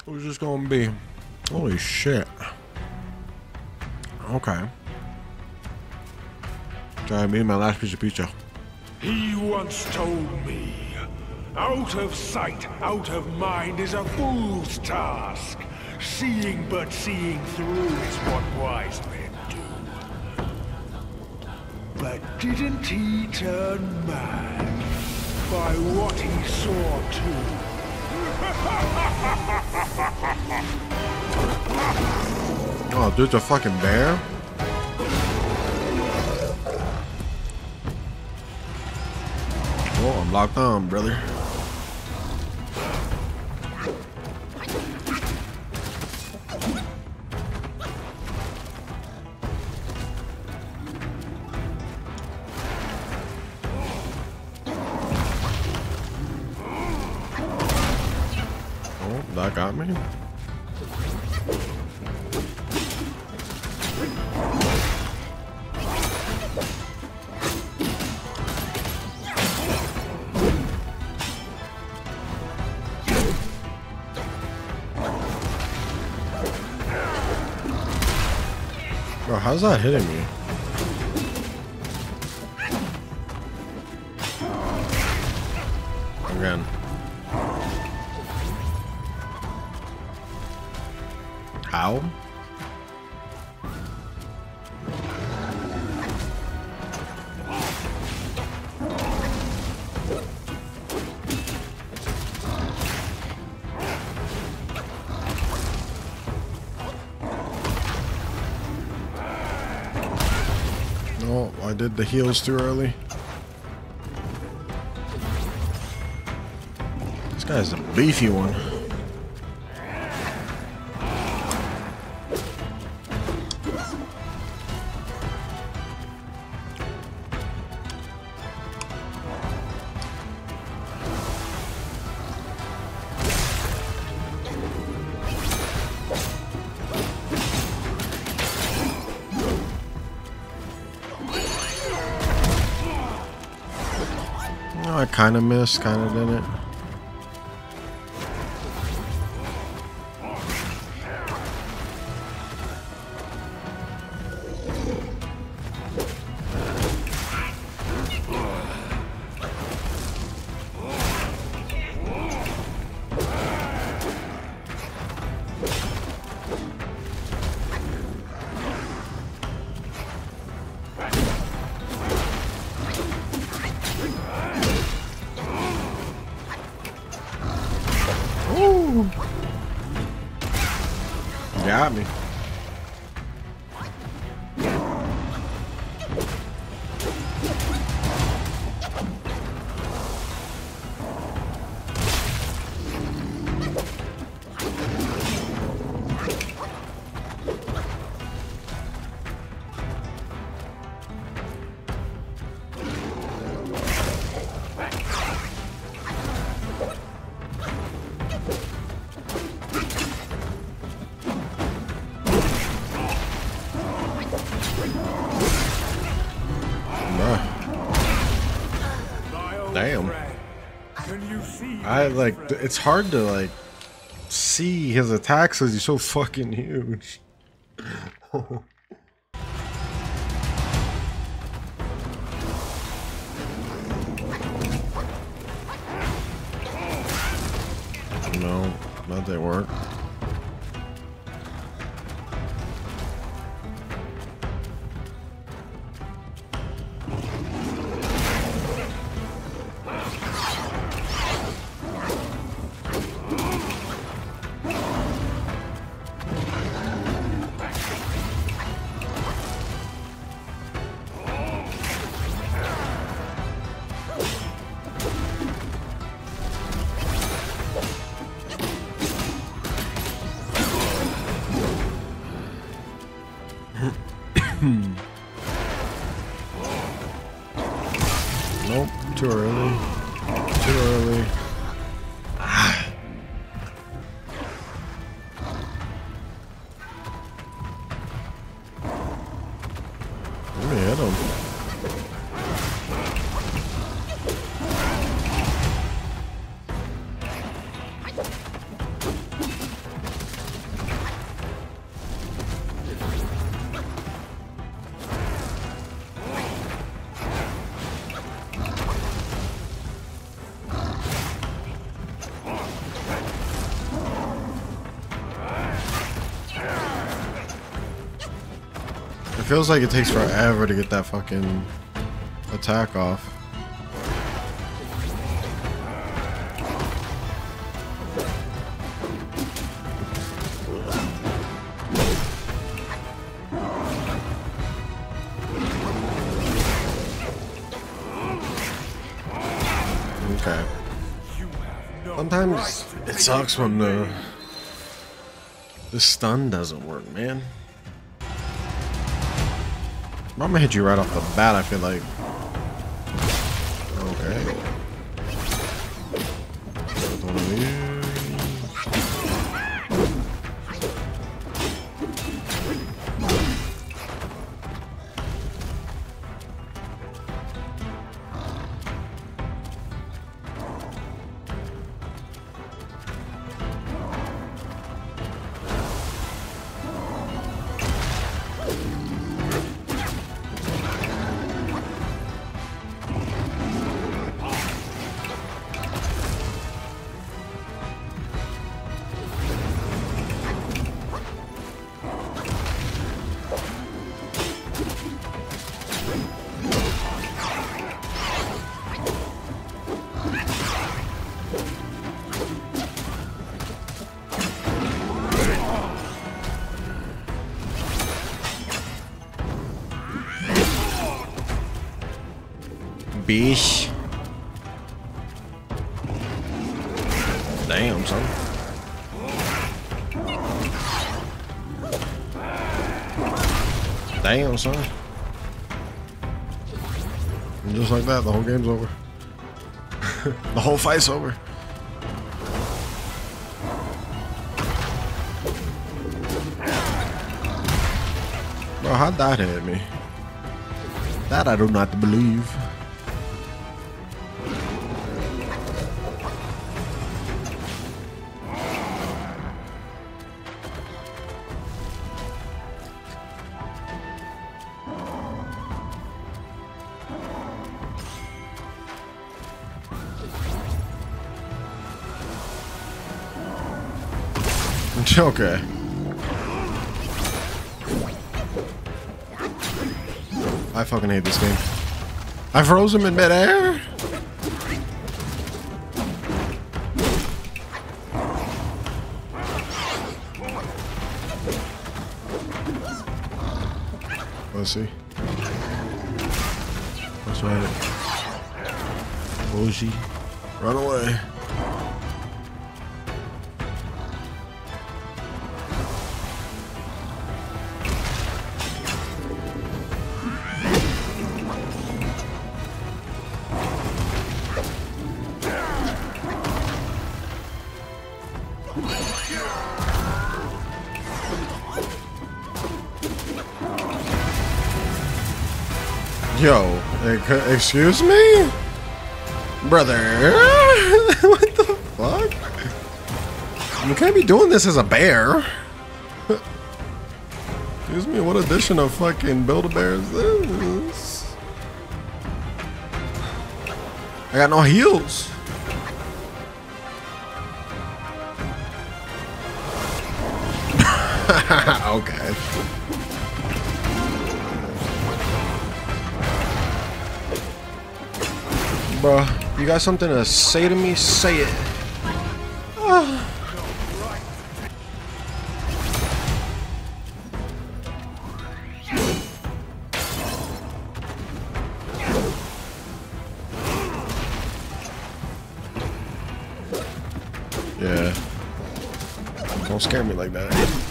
Who's this gonna be? Holy shit. Okay. Try me my last piece of pizza. He once told me, out of sight, out of mind is a fool's task. Seeing but seeing through is what wise men do. But didn't he turn mad by what he saw too? Oh, dude's a fucking bear? Oh, I'm locked on, brother. Oh, that got me. Bro, how's that hitting me? Again. How? Oh, I did the heals too early. This guy's a beefy one. Oh, I kind of missed, kind of didn't. Ooh. Got me. Damn. I like, it's hard to like see his attacks because he's so fucking huge. No, that didn't work. Nope, too early. Too early. Let me hit him. It feels like it takes forever to get that fucking attack off. Okay. Sometimes it sucks when the stun doesn't work, man. I'm gonna hit you right off the bat, I feel like. Okay. Bish. Damn, son. Damn, son. And just like that, the whole game's over. The whole fight's over. Bro, how'd that hit me? That I do not believe. Okay. I fucking hate this game. I froze him in midair. Let's see. That's right. Oji. Run away. Yo, excuse me? Brother, what the fuck? You can't be doing this as a bear. Excuse me, what edition of fucking Build-A-Bear is this? I got no heals. Okay. Bro, you got something to say to me? Say it. Yeah. Don't scare me like that.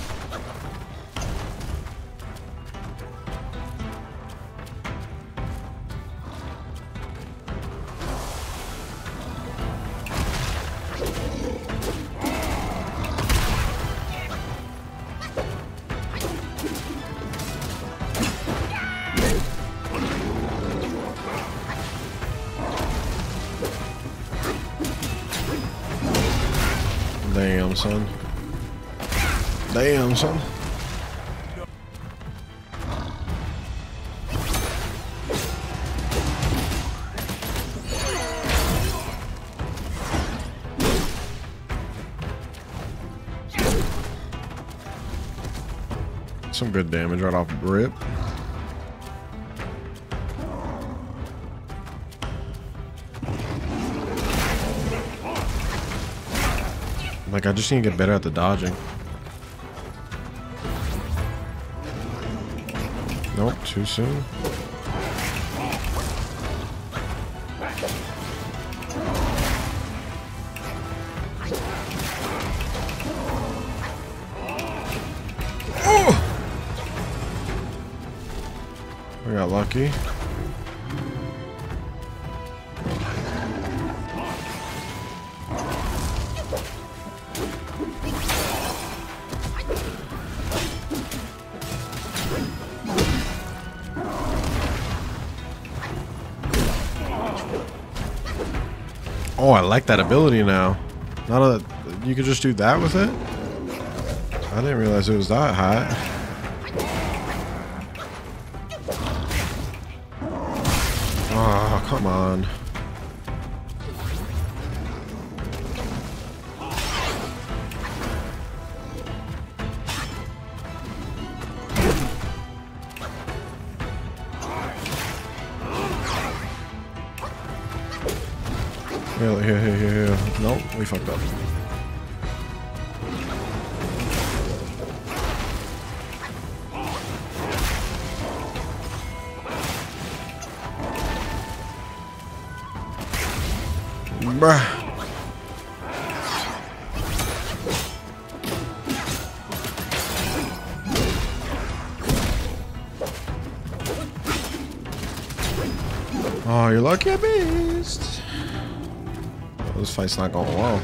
Damn, son. Damn, son. Some good damage right off rip. Like, I just need to get better at the dodging. Nope, too soon. Oh! We got lucky. Oh, I like that ability now. Now that you could just do that with it? I didn't realize it was that high. Oh, come on. Here. Nope, we fucked up. Bruh. Oh, you're lucky I missed. This fight's not going well.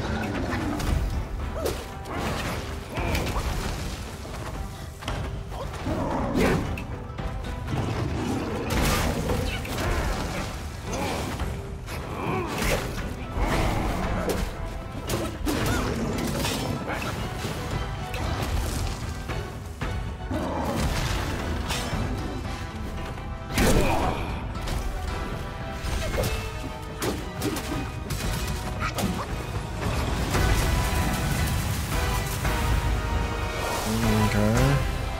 Okay.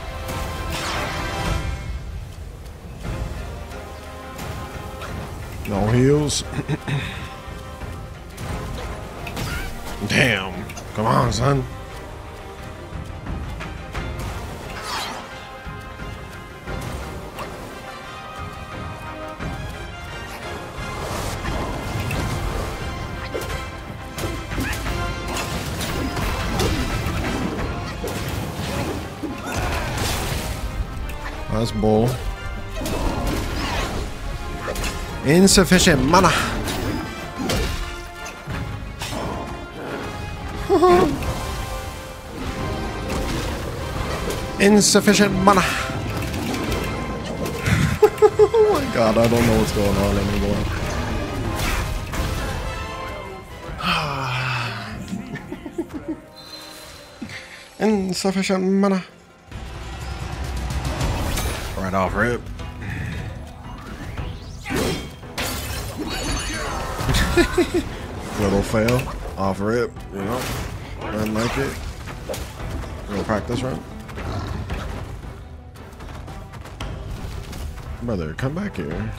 No heals. Damn. Come on, son. That's bull. Insufficient mana. Insufficient mana. Oh my god, I don't know what's going on anymore. Insufficient mana. Right off rip. Little fail. Off rip, you know. I like it. Little practice run. Brother, come back here.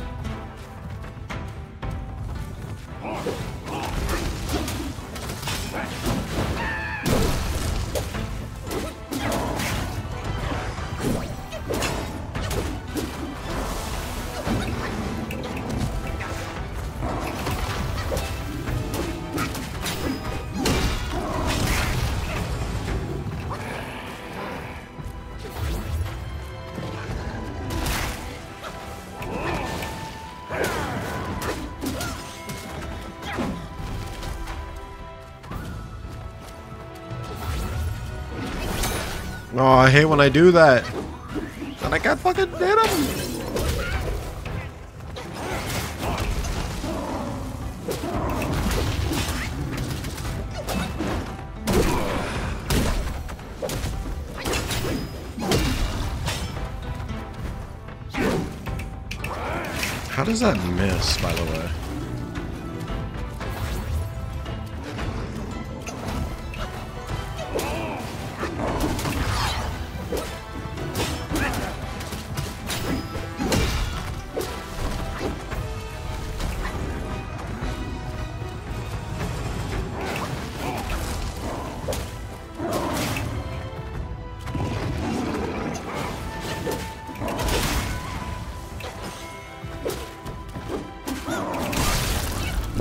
Oh, I hate when I do that. And I can't fucking hit him. How does that miss, by the way?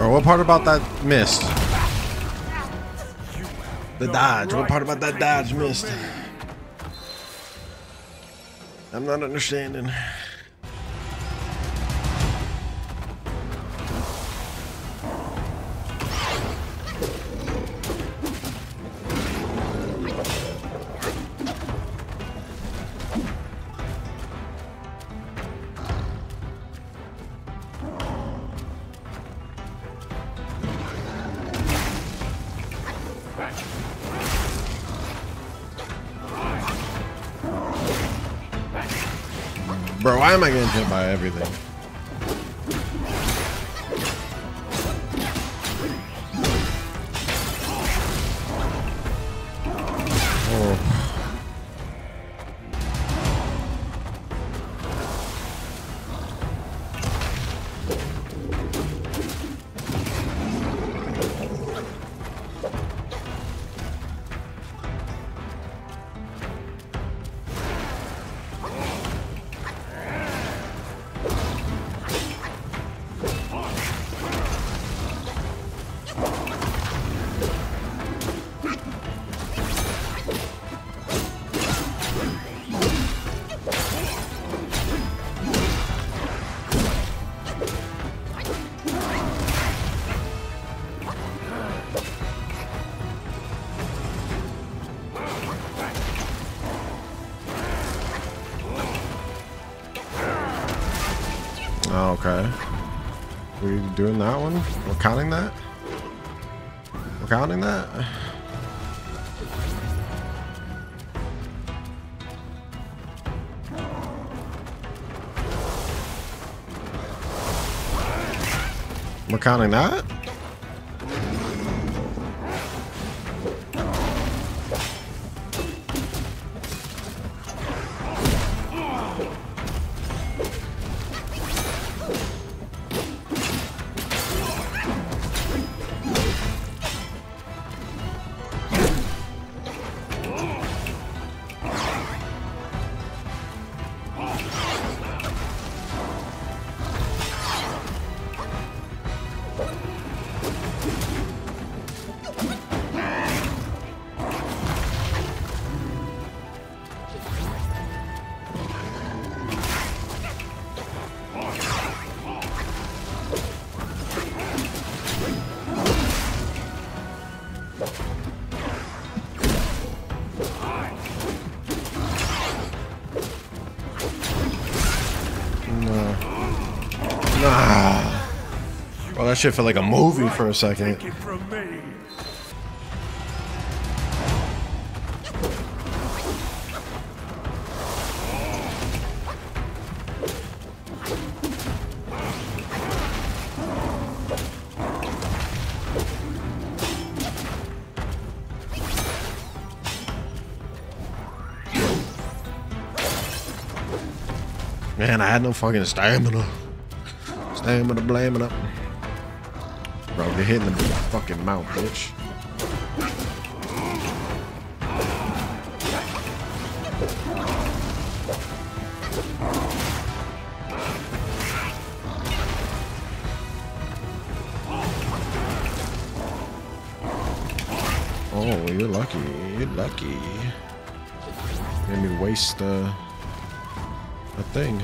Bro, what part about that missed? The dodge. What part about that dodge missed? I'm not understanding. Bro, why am I getting hit by everything? Oh. Oh, okay. We doing that one? We're counting that? We're counting that? We're counting that? Nah. Well, that shit felt like a movie for a second. Take it from me. Man, I had no fucking stamina. Stamina, blaming up. Bro, get hit in the fucking mouth, bitch. Oh, you're lucky. You're lucky. Made me waste a thing.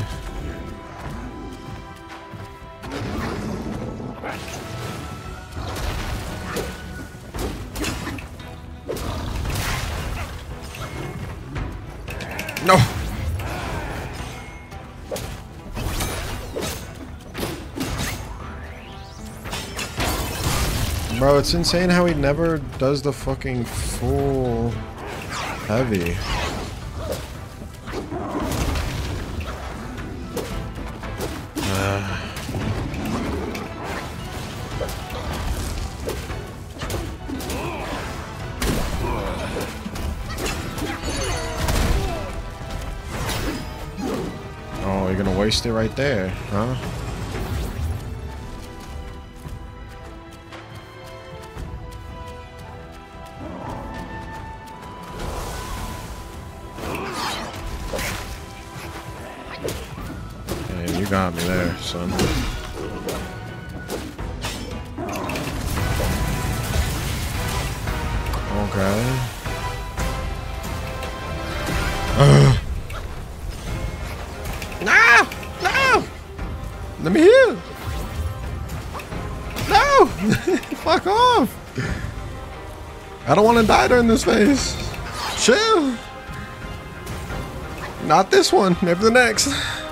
No. Bro, it's insane how he never does the fucking full heavy. Oh, you're gonna waste it right there, huh? Yeah, you got me there, son. Okay. No! No! Let me heal! No! Fuck off! I don't want to die during this phase. Chill! Not this one. Maybe the next.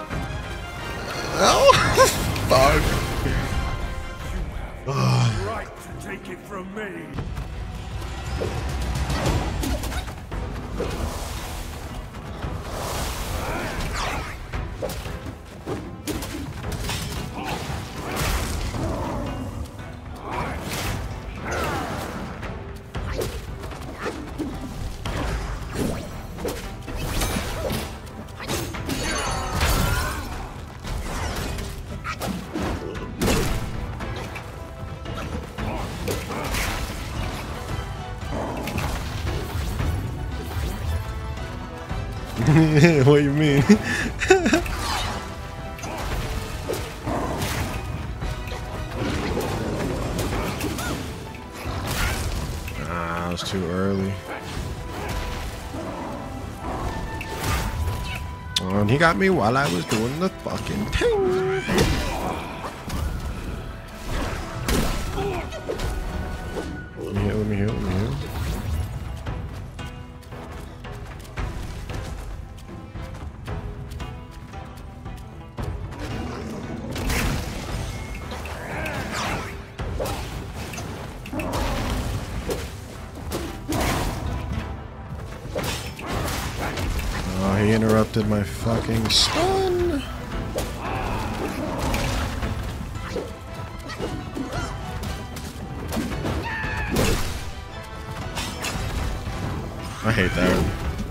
Oh! Fuck. Right to take it from me. What do you mean? Ah, it was too early. Oh, and he got me while I was doing the fucking thing. Let me heal, let me heal, let me heal. Oh, he interrupted my fucking stun. I hate that.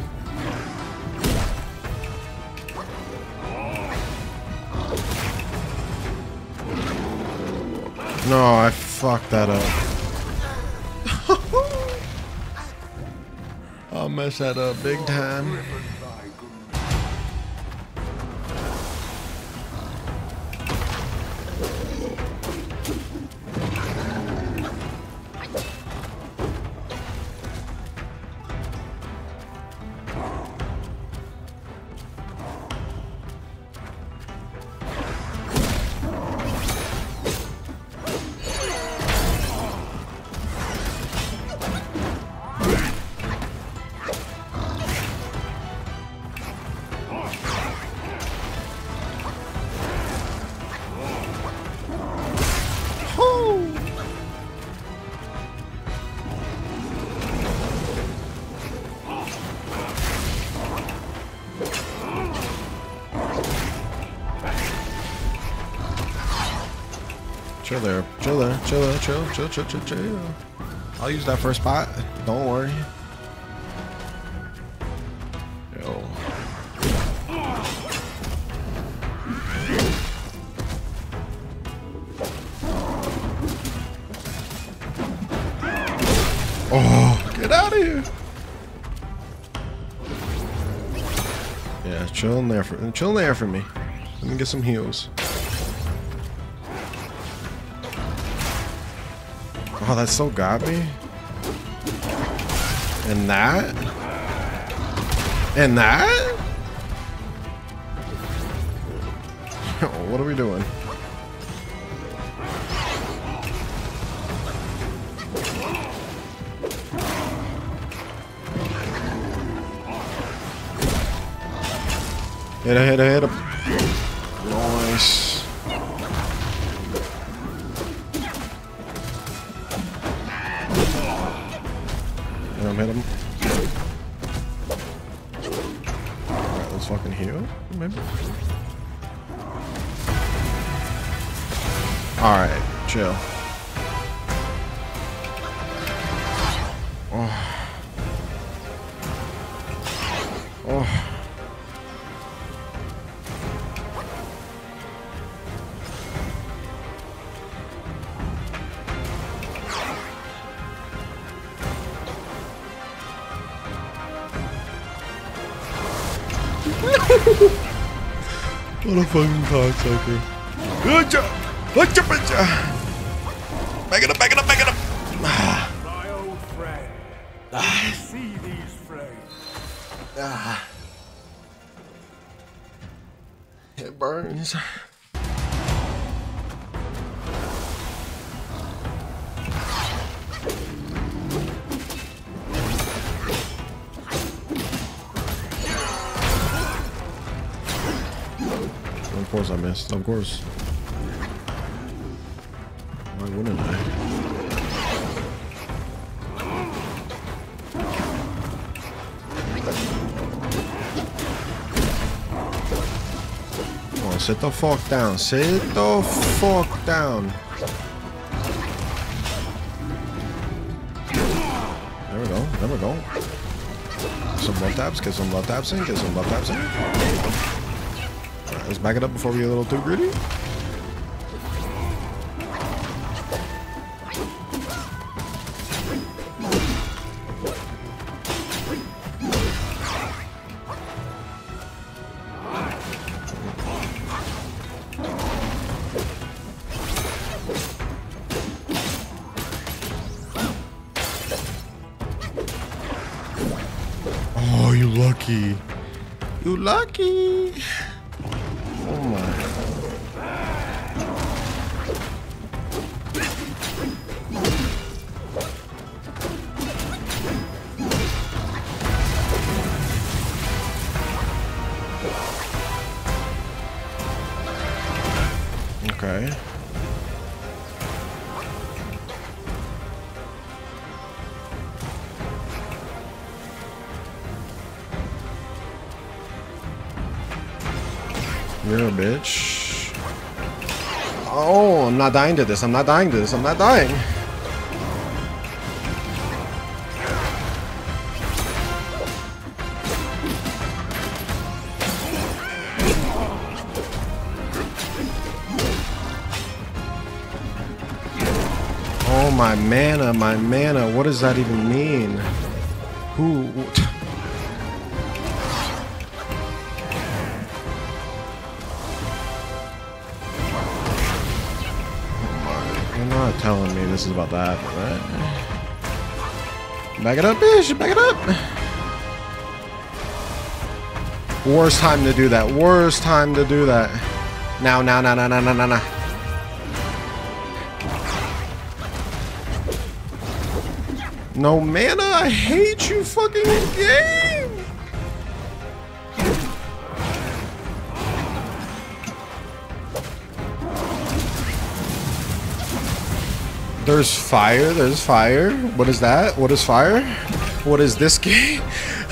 No, I fucked that up. I'll mess that up big time. Chill there, chill there, chill there, chill. I'll use that first spot. Don't worry. Yo. Oh, get out of here. Yeah, chill in there for me. Let me get some heals. Oh, that so got me. And that? And that? What are we doing? Hit him. Nice. Hit him. Alright, let's fucking heal, maybe. Alright, chill. Oh. Oh. What a fucking cocksucker. Good job! Back it up! My old friend, You see these flames? It burns. Of course I missed. Of course. Why wouldn't I? Come on, sit the fuck down. Sit the fuck down. There we go. There we go. Some love taps. Get some love taps in. Get some love taps in. Alright, let's back it up before we get a little too greedy. Oh, you lucky. You lucky. Oh my. Okay. You're a bitch. Oh, I'm not dying to this. I'm not dying to this. I'm not dying. Oh, my mana, my mana. What does that even mean? Who? You're not telling me this is about that, right? Back it up, bitch! Back it up! Worst time to do that. Worst time to do that. Now. No mana, I hate you fucking game! There's fire, there's fire. What is that? What is fire? What is this game?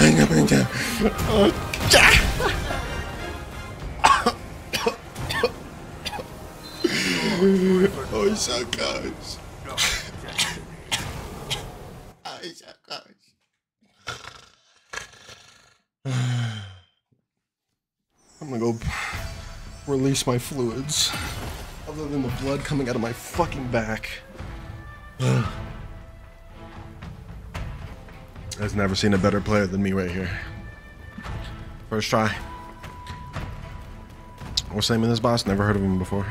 Oh, so close. I'm gonna go release my fluids. Other than the blood coming out of my fucking back. I've never seen a better player than me right here. First try. What's the name of this boss? Never heard of him before.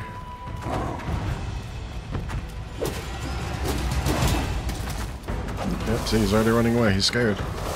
Yep, see, he's already running away. He's scared.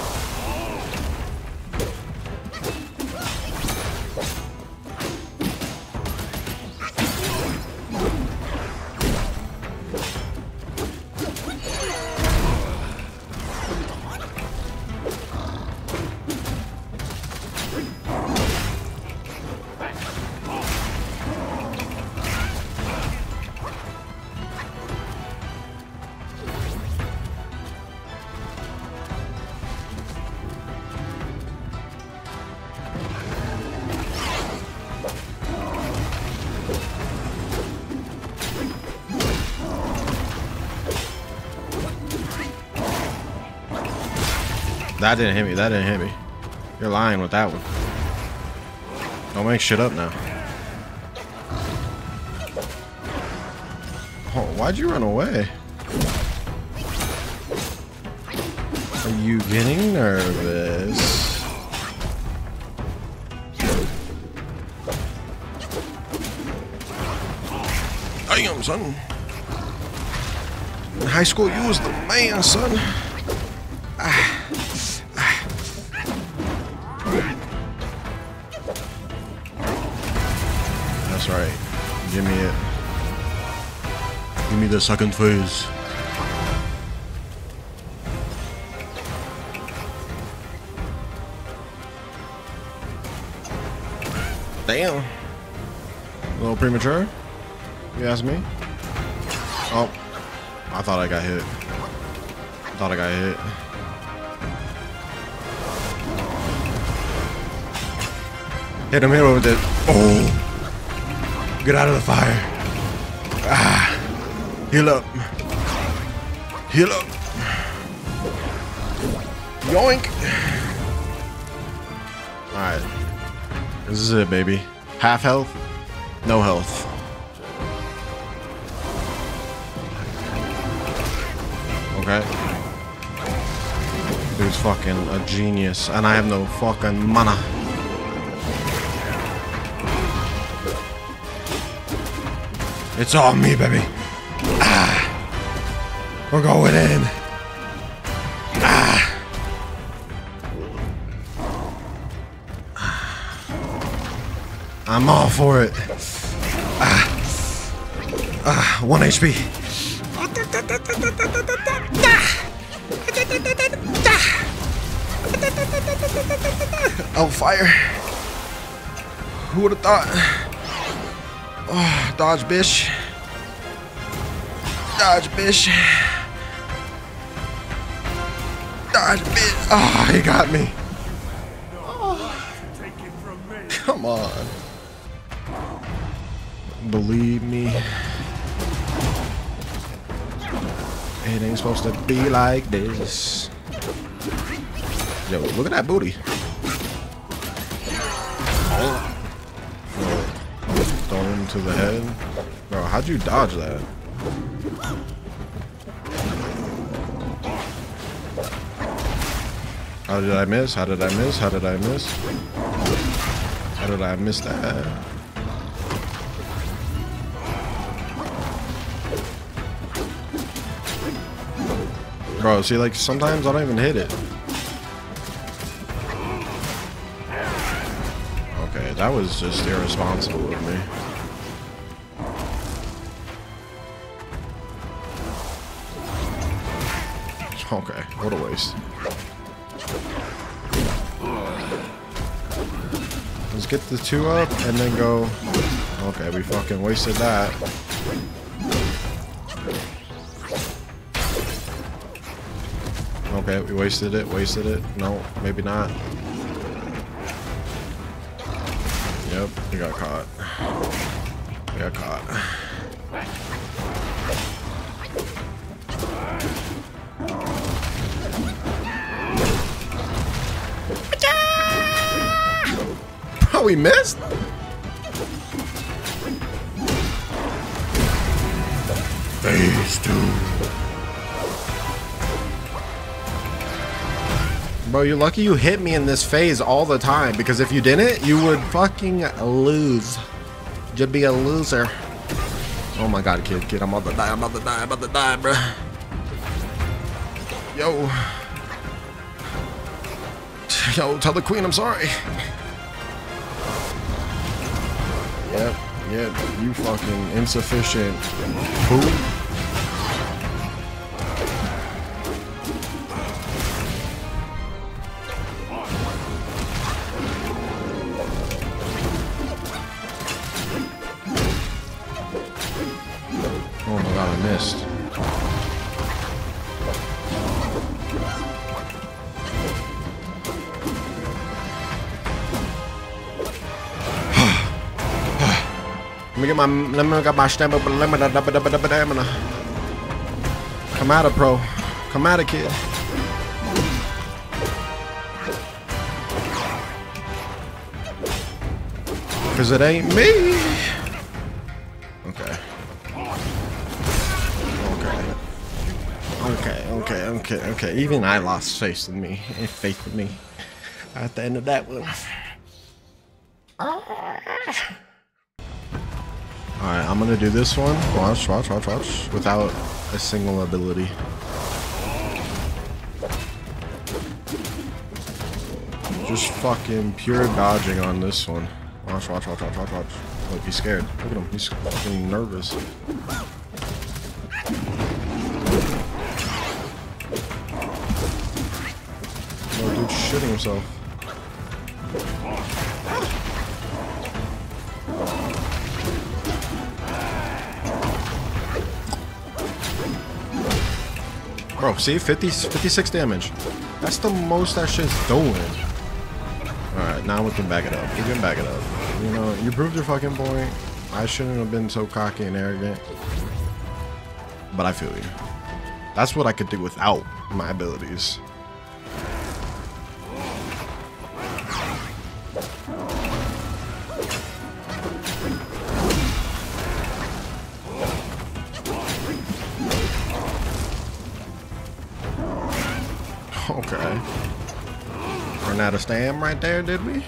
That didn't hit me. That didn't hit me. You're lying with that one. Don't make shit up now. Oh, why'd you run away? Are you getting nervous? Damn, son. In high school, you was the man, son. That's right. Give me it. Give me the second phase. Damn. A little premature, you ask me? Oh, I thought I got hit. Hit him with it. Oh. Get out of the fire. Ah. Heal up. Heal up. Yoink. Alright. This is it, baby. Half health, no health. Okay. Dude's fucking a genius, and I have no fucking mana. It's all me, baby. Ah. We're going in. Ah. I'm all for it. 1 HP. Oh, fire. Who would have thought? Oh, dodge, bitch. Dodge, bitch. Dodge, bitch. Oh, he got me. Oh. Come on. Believe me. It ain't supposed to be like this. Yo, look at that booty. Thrown him to the head. Bro, how'd you dodge that? How did I miss? How did I miss? How did I miss? How did I miss that? Bro, see, like, sometimes I don't even hit it. Okay, that was just irresponsible of me. Okay, what a waste. Let's get the 2 up and then go. Okay, we fucking wasted that. Okay, we wasted it, No, maybe not. Yep, we got caught. We got caught. Oh, we missed? Phase 2. Bro, you're lucky you hit me in this phase all the time, because if you didn't, you would fucking lose. You'd be a loser. Oh my god, kid, I'm about to die, bro. Yo, tell the queen I'm sorry. Yep, you fucking insufficient poop. Oh my god, I missed. Let me get my stamina. Come at it, bro. Come at it, kid. Cause it ain't me. Okay. Even I lost faith in me. At the end of that one. Alright, I'm gonna do this one. Watch. Without a single ability. Just fucking pure dodging on this one. Watch. Look, he's scared. Look at him. He's fucking nervous. Oh, dude's shitting himself. Bro, see? 56 damage. That's the most that shit's doing. Alright, now we can back it up. We can back it up. You know, you proved your fucking point. I shouldn't have been so cocky and arrogant. But I feel you. That's what I could do without my abilities. Okay. Ran out of stam right there, did we?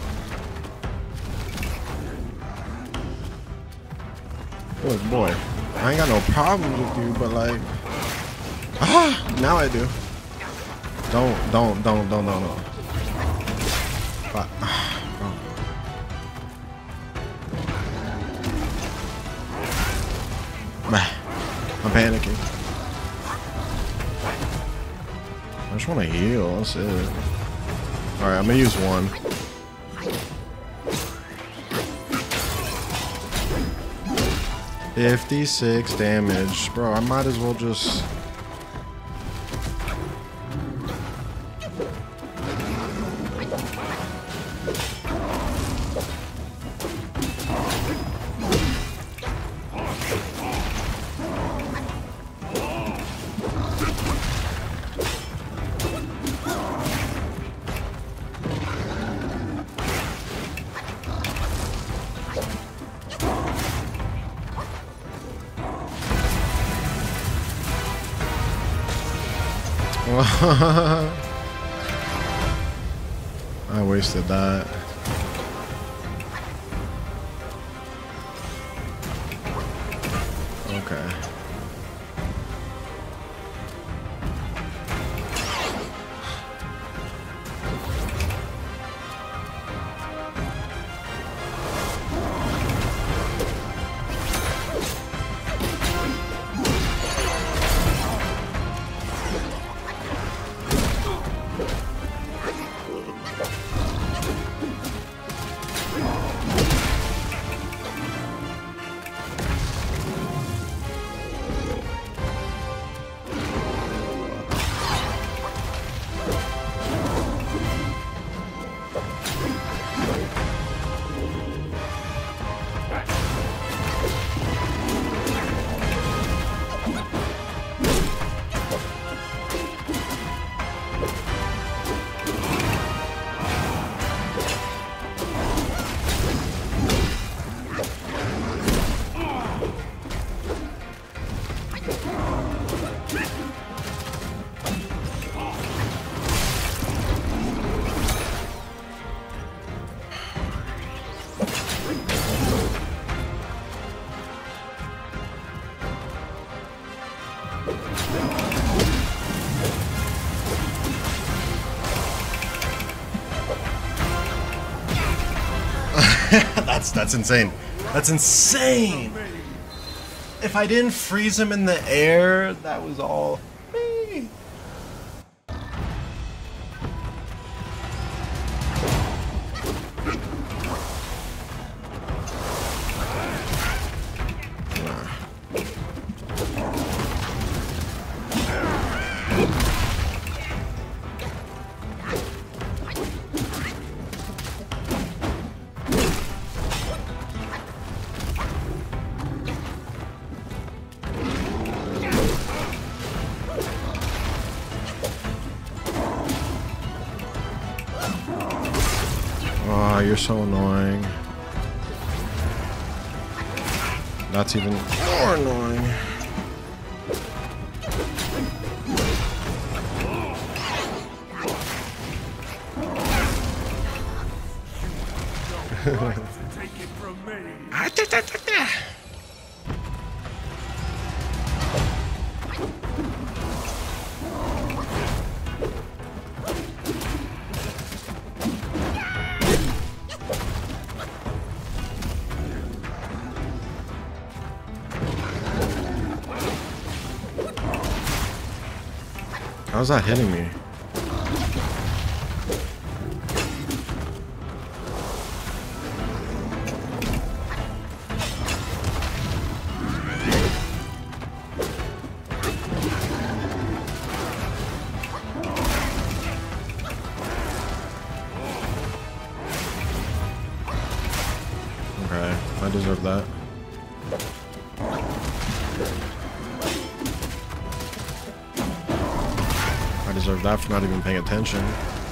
Look, boy, I ain't got no problems with you, but like, now I do. Don't. But, I'm panicking. I just want to heal, that's it. Alright, I'm gonna use one. $56 damage. Bro, I might as well just... I wasted that. Okay. That's insane. That's insane. If I didn't freeze him in the air, that was all me. Oh, you're so annoying. That's even more annoying. Take it from me. How's that hitting me? Okay, I deserve that. I deserve that for not even paying attention.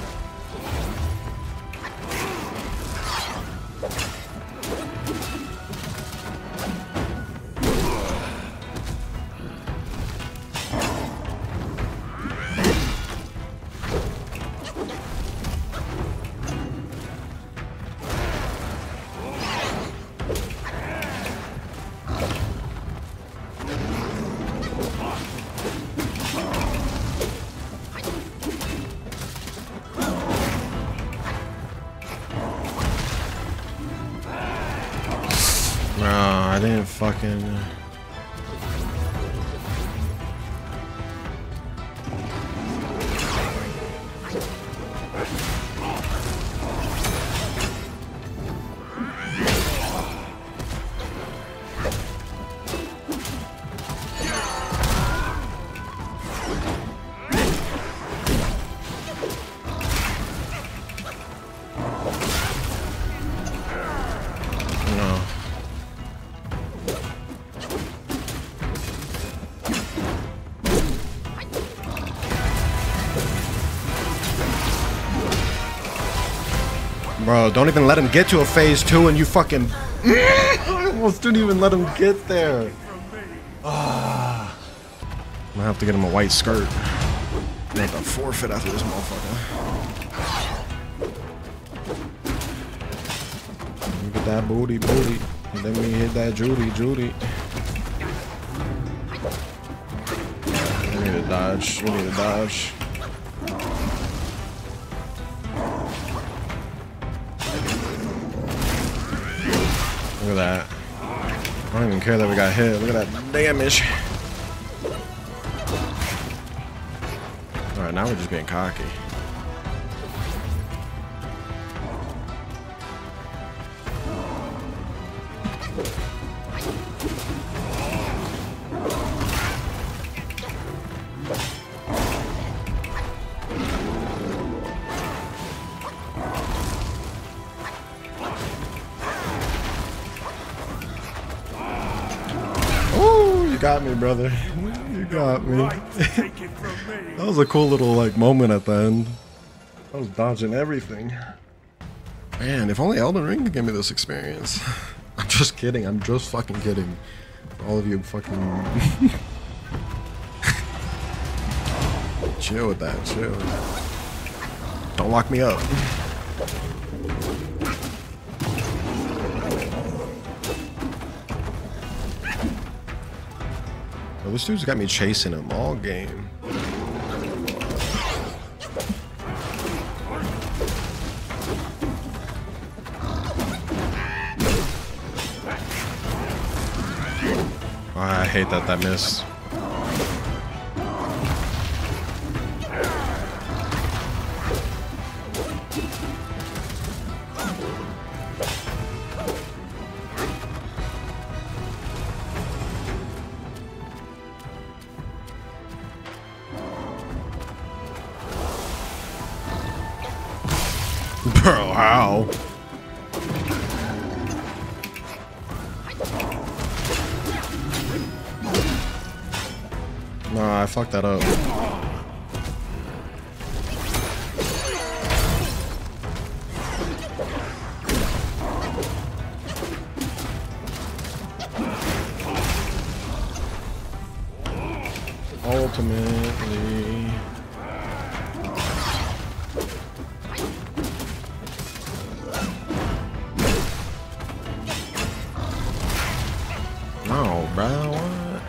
No, I didn't fucking... No. Bro, don't even let him get to a phase 2 and you fucking... I almost didn't even let him get there. I'm gonna have to get him a white skirt. I'm gonna have to forfeit after this motherfucker. Look at that booty. And then we hit that Judy. We need to dodge. Look at that. I don't even care that we got hit. Look at that damage. Alright, now we're just being cocky. You got me, brother. You got me. That was a cool little like moment at the end. I was dodging everything. Man, if only Elden Ring could give me this experience. I'm just kidding. I'm just fucking kidding. All of you fucking... Chill with that. Chill. Don't lock me up. Well, this dude's got me chasing him all game. Oh, I hate that missed. Bro, how? Nah, I fucked that up. Ultimately... No, bro, what?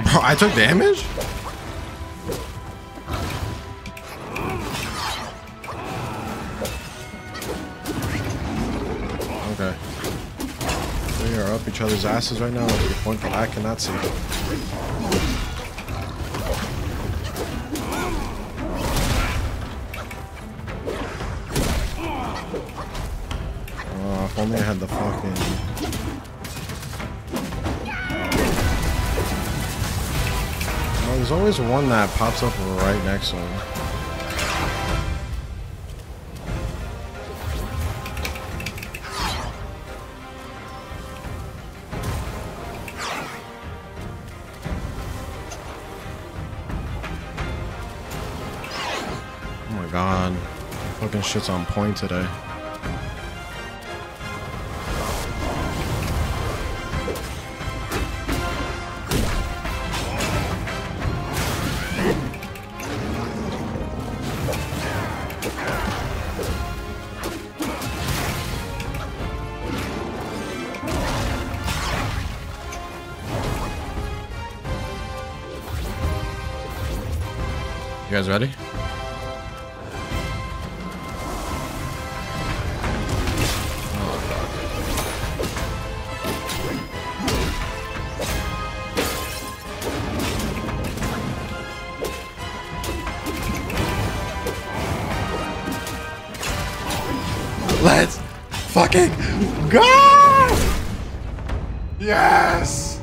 Bro, I took damage? Okay. We are up each other's asses right now at a point that I cannot see. If only I had the fucking... Oh, there's always one that pops up right next to him. Oh my god. Fucking shit's on point today. You guys ready? Let's fucking go! Yes!